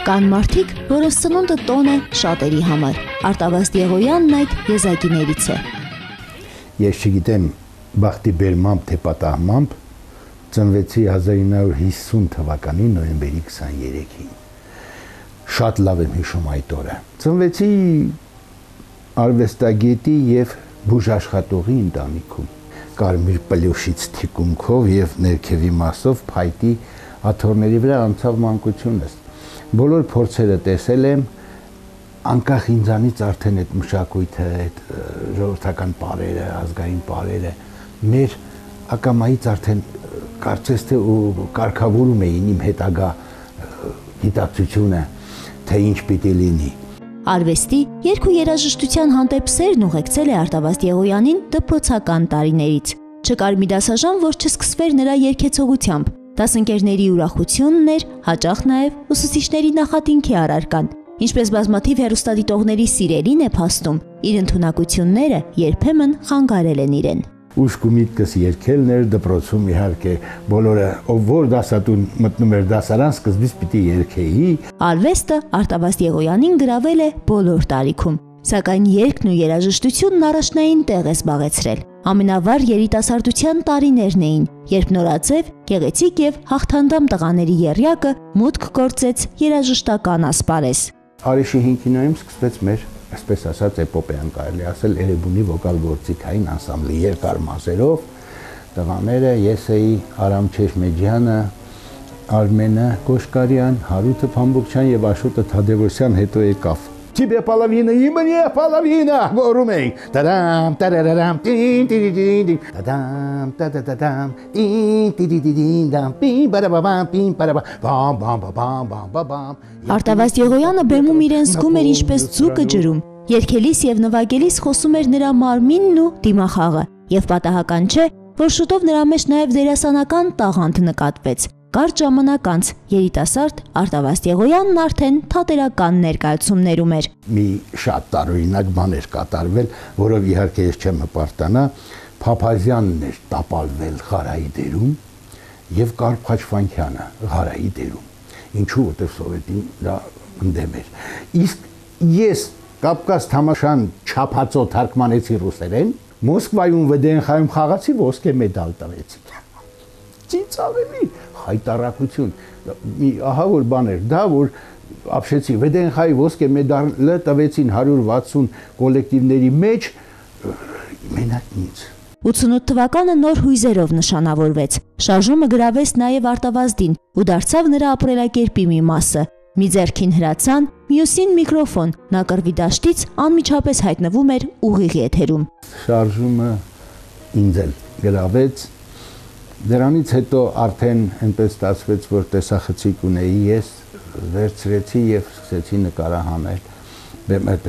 Կան մարդիկ, որոնց ծնունդը տոն է շատերի համար։ Արտավազդ Եղոյանն այդ եզակիներից է։ Ես չգիտեմ բախտի բերմամբ թե պատահմամբ ծնվեցի 1950 թվականի նոյեմբերի 23-ին։ Շատ լավ եմ հիշում այդ օրը։ Ծնվեցի արվեստագետի եւ բուժաշխատողի ընտանիքում։ Կարմիր պլյուշից թիկունքով եւ ներքևի մասով փայտի աթոռների վրա անցավ մանկությունս։ Բոլոր փորձերը տեսել եմ, անկախ ինձանից արդեն այդ մշակույթը, այդ ժողովրդական պարերը, ազգային պարերը մեր ակամայից արդեն կարծես թե կարգավորում էին իմ հետագա գիտակցությունը, թե ինչ պիտի լինի։ Արվեստի, երգ ու երաժշտության հանդեպ սերն ուղեկցել է Արտավազդ Եղոյանին դպրոցական տարիներից։ Չկար մի դասաժամ, որ չսկսվեր նրա երգեցողությամբ։ Դասընկերների ուրախությունն էր, հաճախ նաև ուսուցիչների նախատինքի առարկան։ Ինչպես բազմաթիվ հեռուստադիտողների սիրելին է փաստում, իր ընդունակությունները երբեմն խանգարել են իրեն։ Ուշք ու միտքս երգելն էր դպրոցում իհարկե բոլորը, ով որ դասատուն մտնում էր դասարան, սկզբից պիտի երգեի։ Արվեստը Արտավազդ Եղոյանին գրավել է բոլոր տարիքում, սակայն երգն ու երաժշտությունն առաջնային տեղ է զբաղեցրել։ Ամենավառ երիտասարդության տարիներն էին, երբ նորաձև, գեղեցիկ եւ հաղթանդամ տղաների եռյակը մուտք գործեց երաժշտական ասպարեզ։ Արեշի 5 կինոյում սկսվեց մեր, այսպես ասած, էպոպեան, կարելի ասել, Էրեբունի վոկալ գործիքային անսամբլի երկար մազերով, տղաները ես էի, Արամ Չեշմեջյանը, Արմենը Կոշկարյան, Հարութը Փամբուկչյան եւ Աշոտը Թադևոսյան հետո եկավ։ Тебе половина и мне половина, որում էի։ Տարամ, տարարարամ, տին տիրիդին, տադամ, տադադադամ, տին տիրիդին, դամ, պին բարաբաբամ, պին բարաբաբամ, բամ բամ բամ բամ։ Արտավազդ Եղոյանը բեմում իրեն զգում էր ինչպես ձուկը ջրում։ Երգելիս եւ նվագելիս խոսում էր նրա մարմինն ու դիմախաղը, եւ պատահական չէ, որ շուտով նրա մեջ նաեւ դերասանական տաղանդ նկատվեց։ Կարճ ժամանակ անց երիտասարդ Արտավազդ Եղոյանն արդեն թատերական ներկայացումներում էր։ Մի շատ տարօրինակ բան էր կատարվել, որով իհարկե ես չեմ հպարտանա, Փափազյանն էր տապալվել Ղարայի դերում եւ Կարփ Խաչվանքյանը Ղարայի դերում։ Ինչու, որտեղ սովետին դա ընդդեմ էր։ Իսկ ես Կապկազ թամաշան չափածո թարգմանեցի ռուսերեն, Մոսկվայում ՎԴՆԽ-ում խաղացի, ոսկե մեդալ տվեցի։ Ծիծաղելի հայտարարություն, մի ահա որ բան էր, դա որ ապշեցի ՎԴՆԽ-ի ոսկե մեդալը տվեցին 160 կոլեկտիվների մեջ, մենակ ինձ։ 88 թվականը նոր հույզերով նշանավորվեց։ Շարժումը գրավեց նաև Արտավազդին ու դարձավ նրա ապրելակերպի մի մասը։ Մի ձեռքին հրացան, մյուսին միկրոֆոն, նա կռվի դաշտից անմիջապես հայտնվում էր ուղիղ եթերում։ Շարժումը ինձ էլ գրավեց։ Դրանից հետո արդեն այնպես ստացվեց, որ տեսախցիկ ունեի ես, վերցրեցի եւ սկսեցի նկարահանել այդ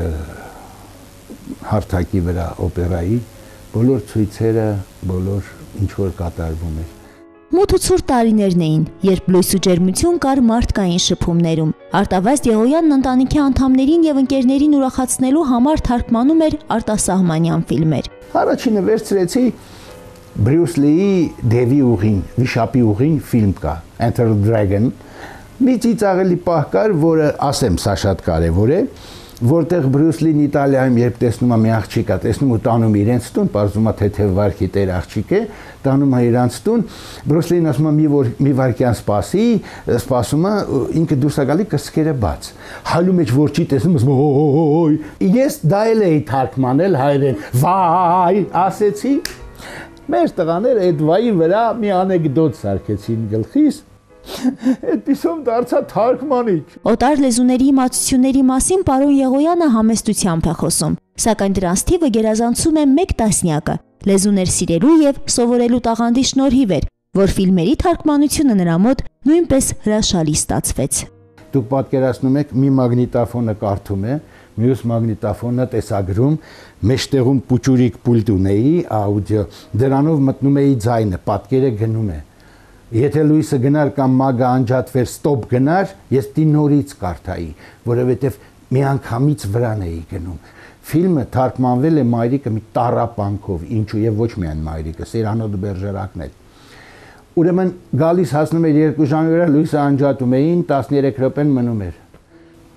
հարթակի վրա օպերայի բոլոր ցույցերը, բոլոր ինչ որ կատարվում էր։ Մութ ու ցուրտ տարիներն էին, երբ լույս ու ջերմություն կար մարդկային շփումներում։ Արտավազդ Եղոյանն ընտանիքի անդամներին եւ ընկերներին ուրախացնելու համար թարգմանում էր արտասահմանյան ֆիլմեր։ Առաջինը վերցրեցի Բրյուս Լիի Դևի ուղին, Վիշապի ուղին ֆիլմ կա, Enter the Dragon։ Մի ծիծաղելի պահ կար, որը ասեմ, սա շատ կարևոր է, որտեղ Բրյուս Լին Իտալիայում երբ տեսնում է մի աղջիկ, տեսնում ու տանում իրենց տուն, պարզում է թեթև վարքի տեր աղջիկ է, տանում է իրանց տուն, Բրյուս Լին ասում է մի վարքյան սպասի, սպասում է, ինքը դուրս է գալի կսկերը բաց։ Հալու մեջ որ չի տեսնում, ոյ, ես դա էլ էի թարգմանել հայերեն, վայ, ասեցի։ Մեր տղաները այդ վայի վրա մի անեկդոտ սարքեցին գլխիս, այդպիսով դարձա թարգմանիչ։ Օտար լեզուների իմացությունների մասին պարոն Եղոյանը համեստությամբ է խոսում, սակայն դրանց թիվը գերազանցում է 1 տասնյակը։ Լեզուներ սիրելու եւ սովորելու տաղանդի շնորհիվ էր, որ ֆիլմերի թարգմանությունը նրա մոտ նույնպես հրաշալի ստացվեց։ Դուք պատկերացնում եք, մի մագնիտոֆոնը կարդում է, մյուս մագնիտոֆոնը տեսագրում, մեջտեղում պուճուրիկ պուլտ ունեի, աուդիո, դրանով մտնում էի ձայնը, պատկերը գնում է։ Եթե լույսը գնար կամ մագը անջատվեր, ստոպ գնար, ես դի նորից կարդայի, որովհետև մի անգամից վրան էի գնում։ Ֆիլմը թարգմանվել է մայրիկը մի տառապանքով, ինչու եւ ոչ միայն մայրիկը, Սերանո դե Բերժերակն էլ։ Ուրեմն գալիս հասնում էր 2 ժամի վրա, լույսը անջատում էին, 13 րոպեն մնում էր։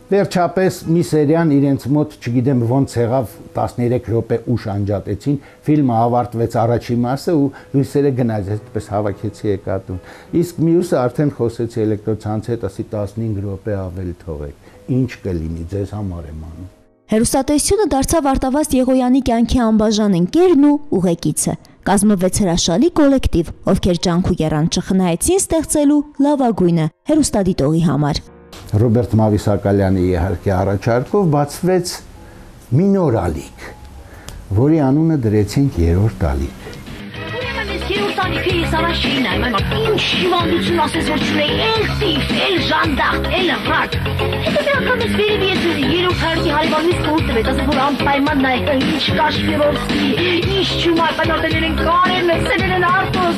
Վերջապես մի սերիան իրենց մոտ, չգիտեմ ոնց եղավ, 13 րոպե ուշ անջատեցին, ֆիլմը ավարտվեց առաջի մասը ու լույսերը գնաց, այդպես հավաքեցի եկա տուն։ Իսկ մյուսը արդեն խոսեցի էլեկտրոցանցի հետ, ասի 15 րոպե ավելի թողեք, ինչ կլինի, ձեզ համար եմ անում։ Հեռուստատեսությունը դարձավ Արտավազդ Եղոյանի կյանքի անբաժան ընկերն ու ուղեկիցը։ Կազմվեց հրաշալի կոլեկտիվ, ովքեր ջանք ու եռան չխնայեցին ստեղծելու լավագույնը հեռուստադիտողի համար։ Ռոբերտ Մավիսակալյանի իհարկե առաջարկով բացվեց մի նոր ալիք, որի անունը դրեցինք երրորդ ալիք։ Երրորդ ալիքը ես առաջինն եմ, ինչ հիվանդություն ասես որ չունեի, էլ տիվ, էլ ժանդախտ, էլ ռաջ։ Հետո մի անգամ ես վերև ես երրորդ ալիքի հարևանից կորտ տվեց, ասես որ անպայման նայեք, ինչ Կաշպիրովսկի, ինչ չումար, պանորդներ են կարեն, սեներ են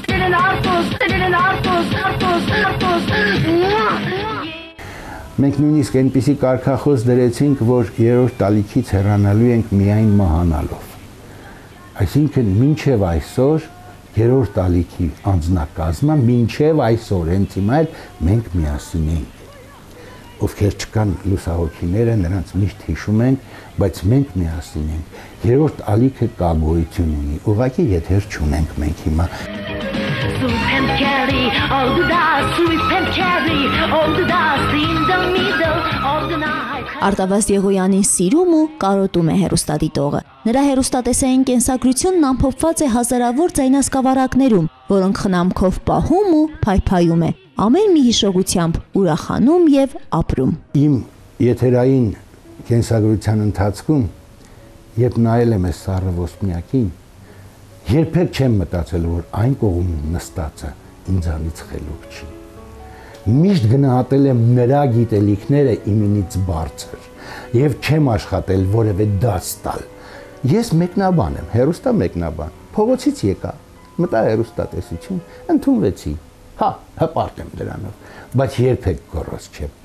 արտոս։ Մենք նույնիսկ այնպիսի կարգախոս դրեցինք, որ երրորդ ալիքից հեռանալու ենք միայն մահանալով։ Այսինքն մինչև այսօր երրորդ ալիքի անձնակազմը մինչև այսօր հենց հիմա էլ մենք միասին ենք։ Ովքեր չկան լուսահոգիները, նրանց միշտ հիշում ենք, բայց մենք միասին ենք։ Երրորդ ալիքը կա գոյություն ունի, ուղղակի եթեր չունենք մենք հիմա։ Sweep and carry all the dust, sweep and carry all the dust in the middle of the night. Արտավազդ Եղոյանին սիրում ու կարոտում է հեռուստադիտողը։ Նրա հեռուստատեսային կենսագրությունն ամփոփված է հազարավոր ձայնասկավառակներում, որոնք խնամքով պահում ու փայփայում է, ամեն մի հիշողությամբ ուրախանում եւ ապրում։ Իմ եթերային կենսագրության ընթացքում, երբ նայել եմ այս սառը ոսպնյակին, երբեք չեմ մտածել, որ այն կողմում նստածը ինձանից խելոք չի։ Միշտ գնահատել եմ նրա գիտելիքները իմինից բարձր եւ չեմ աշխատել որևէ դաս տալ։ Ես մեկնաբան եմ, հեռուստա մեկնաբան։ Փողոցից եկա, մտա հեռուստատեսություն, ընդունվեցի։ Հա, հպարտ եմ դրանով, բայց երբեք գոռոզ չեմ։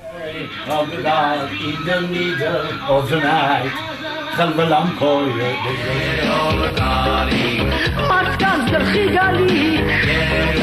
Խլվլամ քոյը դե Մարդկանց դրխի գալի